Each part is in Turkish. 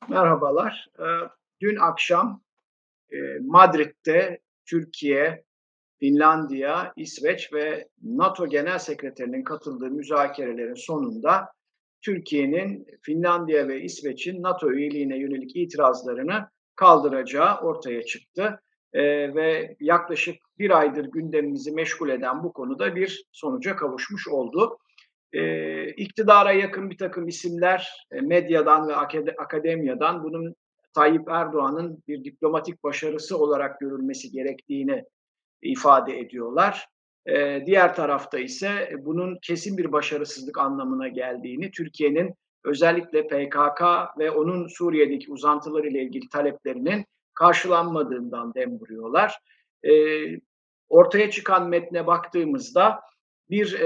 Merhabalar. Dün akşam Madrid'de Türkiye, Finlandiya, İsveç ve NATO Genel Sekreterinin katıldığı müzakerelerin sonunda Türkiye'nin Finlandiya ve İsveç'in NATO üyeliğine yönelik itirazlarını kaldıracağı ortaya çıktı. Ve yaklaşık bir aydır gündemimizi meşgul eden bu konuda bir sonuca kavuşmuş oldu. İktidara yakın bir takım isimler medyadan ve akademyadan bunun Tayyip Erdoğan'ın bir diplomatik başarısı olarak görülmesi gerektiğini ifade ediyorlar. Diğer tarafta ise bunun kesin bir başarısızlık anlamına geldiğini, Türkiye'nin özellikle PKK ve onun Suriye'deki uzantıları ile ilgili taleplerinin karşılanmadığından dem vuruyorlar. Eee, Ortaya çıkan metne baktığımızda bir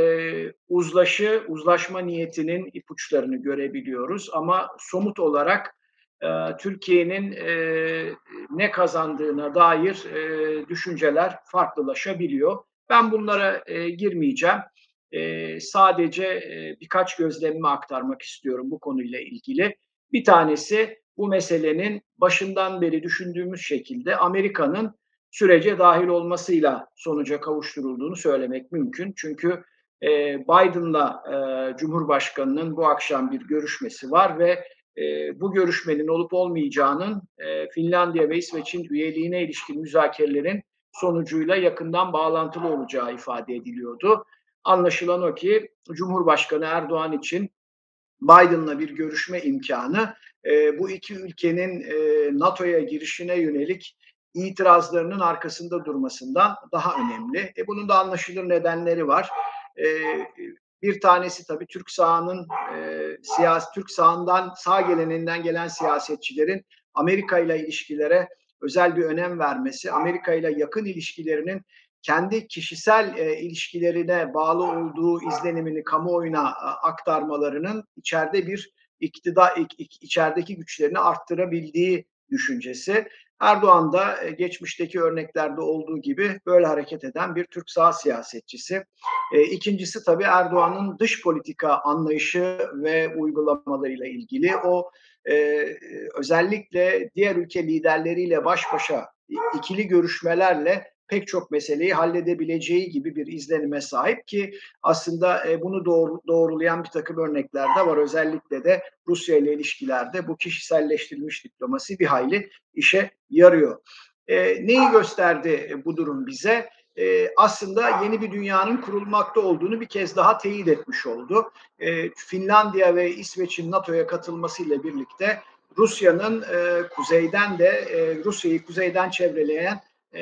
uzlaşma niyetinin ipuçlarını görebiliyoruz ama somut olarak Türkiye'nin ne kazandığına dair düşünceler farklılaşabiliyor. Ben bunlara girmeyeceğim. Sadece birkaç gözlemimi aktarmak istiyorum bu konuyla ilgili. Bir tanesi bu meselenin başından beri düşündüğümüz şekilde Amerika'nın sürece dahil olmasıyla sonuca kavuşturulduğunu söylemek mümkün. Çünkü Biden'la Cumhurbaşkanı'nın bu akşam bir görüşmesi var ve bu görüşmenin olup olmayacağının Finlandiya ve İsveç'in üyeliğine ilişkin müzakerelerin sonucuyla yakından bağlantılı olacağı ifade ediliyordu. Anlaşılan o ki Cumhurbaşkanı Erdoğan için Biden'la bir görüşme imkanı bu iki ülkenin NATO'ya girişine yönelik itirazlarının arkasında durmasından daha önemli. Bunun da anlaşılır nedenleri var. E, Bir tanesi tabii Türk sağının Türk sağından sağ geleneğinden gelen siyasetçilerin Amerika ile ilişkilere özel bir önem vermesi, Amerika ile yakın ilişkilerinin kendi kişisel ilişkilerine bağlı olduğu izlenimini kamuoyuna aktarmalarının içeride bir içerideki güçlerini arttırabildiği düşüncesi. Erdoğan da geçmişteki örneklerde olduğu gibi böyle hareket eden bir Türk sağ siyasetçisi. İkincisi tabii Erdoğan'ın dış politika anlayışı ve uygulamalarıyla ilgili o özellikle diğer ülke liderleriyle baş başa ikili görüşmelerle pek çok meseleyi halledebileceği gibi bir izlenime sahip ki aslında bunu doğrulayan bir takım örnekler de var. Özellikle de Rusya ile ilişkilerde bu kişiselleştirilmiş diplomasi bir hayli işe yarıyor. Neyi gösterdi bu durum bize? Aslında yeni bir dünyanın kurulmakta olduğunu bir kez daha teyit etmiş oldu. Finlandiya ve İsveç'in NATO'ya katılmasıyla birlikte Rusya'nın kuzeyden de Rusya'yı kuzeyden çevreleyen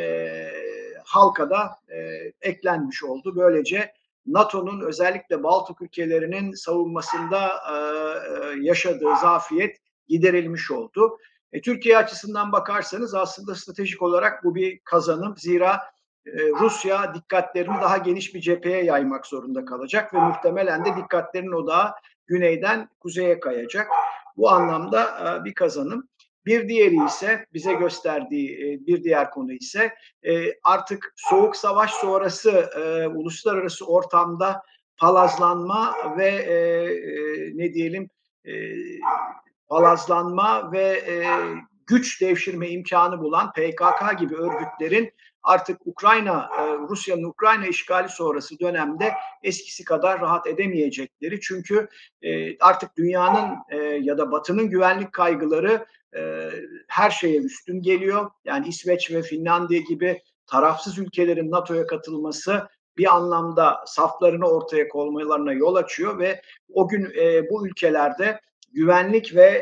halka da eklenmiş oldu. Böylece NATO'nun özellikle Baltık ülkelerinin savunmasında yaşadığı zafiyet giderilmiş oldu. Türkiye açısından bakarsanız aslında stratejik olarak bu bir kazanım. Zira Rusya dikkatlerini daha geniş bir cepheye yaymak zorunda kalacak ve muhtemelen de dikkatlerinin odağı güneyden kuzeye kayacak. Bu anlamda bir kazanım. Bir diğeri ise bize gösterdiği bir diğer konu ise artık soğuk savaş sonrası uluslararası ortamda palazlanma ve ne diyelim e, palazlanma ve güç devşirme imkanı bulan PKK gibi örgütlerin artık Rusya'nın Ukrayna işgali sonrası dönemde eskisi kadar rahat edemeyecekleri. Çünkü artık dünyanın ya da Batı'nın güvenlik kaygıları her şeye üstün geliyor. Yani İsveç ve Finlandiya gibi tarafsız ülkelerin NATO'ya katılması bir anlamda saflarını ortaya koymalarına yol açıyor ve o gün bu ülkelerde güvenlik ve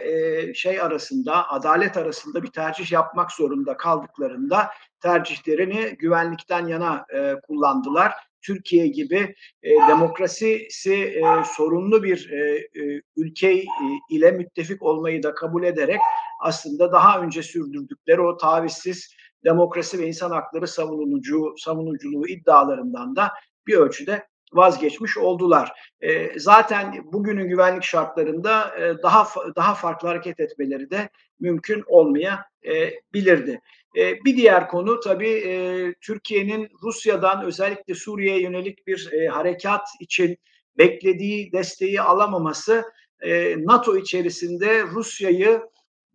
adalet arasında bir tercih yapmak zorunda kaldıklarında tercihlerini güvenlikten yana kullandılar. Türkiye gibi demokrasisi sorunlu bir ülke ile müttefik olmayı da kabul ederek aslında daha önce sürdürdükleri o tavizsiz demokrasi ve insan hakları savunuculuğu iddialarından da bir ölçüde vazgeçmiş oldular. Zaten bugünün güvenlik şartlarında daha farklı hareket etmeleri de mümkün olmayabilirdi. Bir diğer konu tabii Türkiye'nin Rusya'dan özellikle Suriye'ye yönelik bir harekat için beklediği desteği alamaması NATO içerisinde Rusya'yı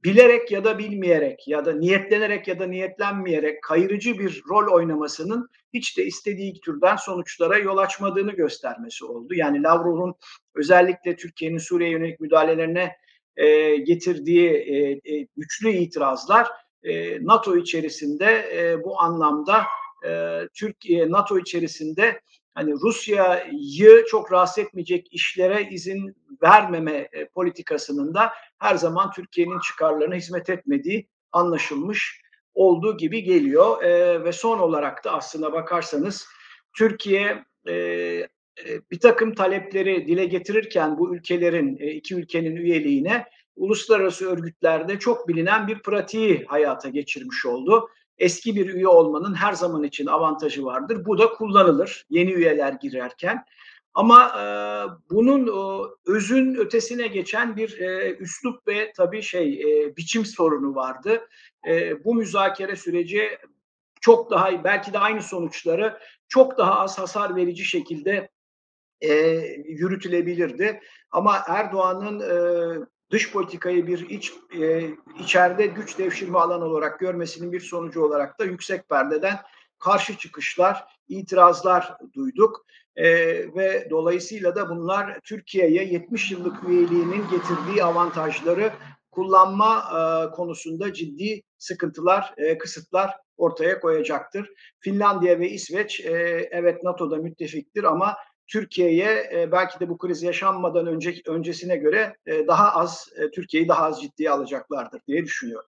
bilerek ya da bilmeyerek ya da niyetlenerek ya da niyetlenmeyerek kayırıcı bir rol oynamasının hiç de istediği türden sonuçlara yol açmadığını göstermesi oldu. Yani Lavrov'un özellikle Türkiye'nin Suriye'ye yönelik müdahalelerine getirdiği güçlü itirazlar NATO içerisinde bu anlamda Türkiye NATO içerisinde hani Rusya'yı çok rahatsız etmeyecek işlere izin vermeme politikasının da her zaman Türkiye'nin çıkarlarına hizmet etmediği anlaşılmış olduğu gibi geliyor. Ve son olarak da aslına bakarsanız Türkiye bir takım talepleri dile getirirken bu ülkelerin, iki ülkenin üyeliğine uluslararası örgütlerde çok bilinen bir pratiği hayata geçirmiş oldu. Eski bir üye olmanın her zaman için avantajı vardır. Bu da kullanılır yeni üyeler girerken. Ama bunun özün ötesine geçen bir üslup ve tabii biçim sorunu vardı. Bu müzakere süreci çok daha belki de aynı sonuçları çok daha az hasar verici şekilde yürütülebilirdi. Ama Erdoğan'ın dış politikayı bir içeride güç devşirme alanı olarak görmesinin bir sonucu olarak da yüksek perdeden karşı çıkışlar, itirazlar duyduk. Ve dolayısıyla da bunlar Türkiye'ye 70 yıllık üyeliğinin getirdiği avantajları kullanma konusunda ciddi sıkıntılar, kısıtlar ortaya koyacaktır. Finlandiya ve İsveç evet NATO'da müttefiktir ama Türkiye'ye belki de bu kriz yaşanmadan öncesine göre daha az Türkiye'yi daha az ciddiye alacaklardır diye düşünüyorum.